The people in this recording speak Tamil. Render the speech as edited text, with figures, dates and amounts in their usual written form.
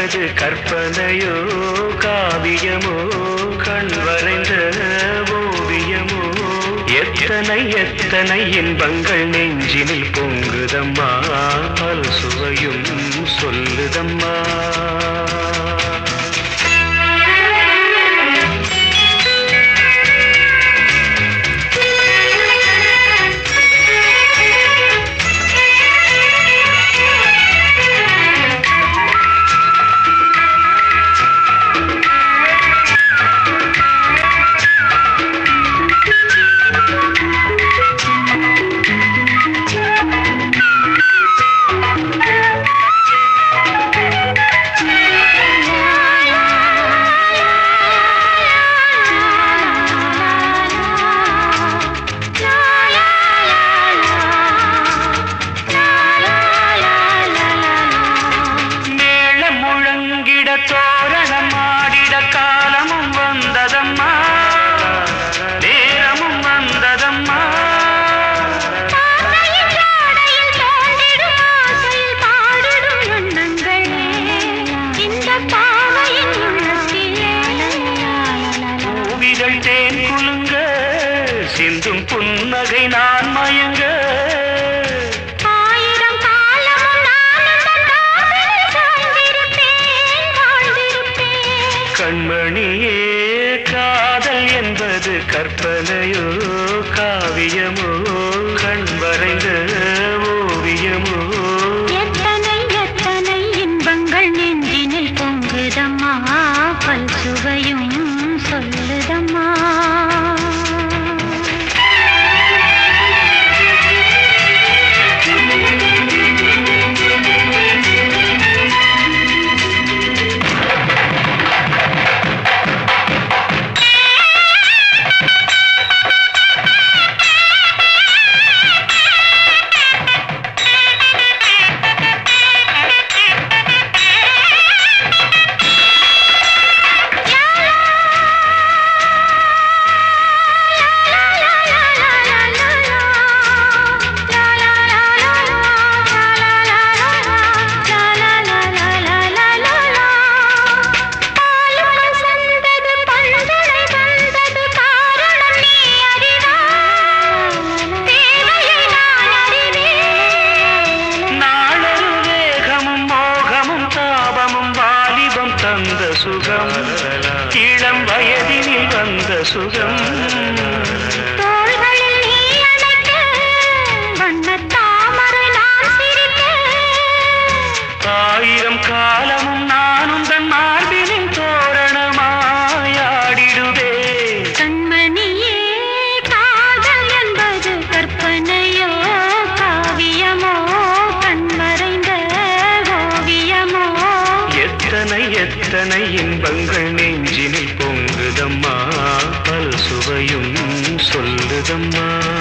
என்பது கற்பனையோ காவியமோ கண் வரைந்த ஓவியமோ எத்தனை எத்தனை இன்பங்கள் நெஞ்சினில் பொங்குதம்மா பல் சுவையும் சொல்லுதம்மா சிந்தும் புன்னகை நான் மயங்க ஆயிரம் கண்மணியே காதல் என்பது கற்பனையோ காவியமோ கண் வரைந்த ஓவியமோ எத்தனை எத்தனை இன்பங்கள் நெஞ்சினில் பொங்குதம்மா பல் சுவையும் சொல்லுதம்மா சுகம் இளம் வயதினில் வந்த சுகம் தோள்களில் நீ அணைக்க வண்ணத் தாமரை நான் சிரிக்க ஆயிரம் காலமும் நானும் தன் மார்பினின் தோரணமாயாடிடுவே கண்மணியே காதல் என்பது கற்பனையோ காவியமோ கண்மறைந்த ஓவியமோ எத்தனை எத்தனை இன்பங்கள் நெஞ்சினில் பொங்குதம்மா பல் சுவையும் சொல்லுதம்மா